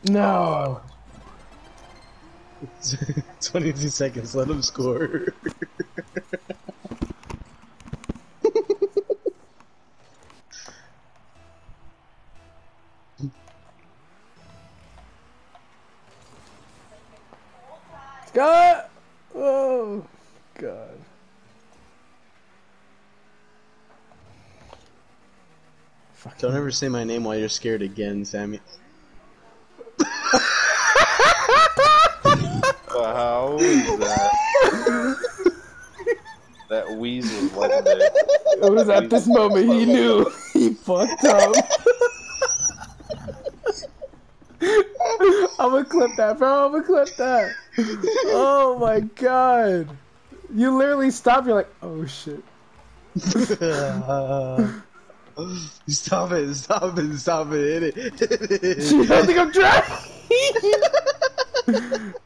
No. 22 seconds, let him score. Scott! Oh, God. Don't ever say my name while you're scared again, Sammy. How is that? That wheeze was legendary. It was at this moment he knew he fucked up. I'm gonna clip that, bro. I'm gonna clip that. Oh my God. You literally stopped. You're like, oh shit. Stop it, stop it, stop it, hit it. You don't think I'm trying?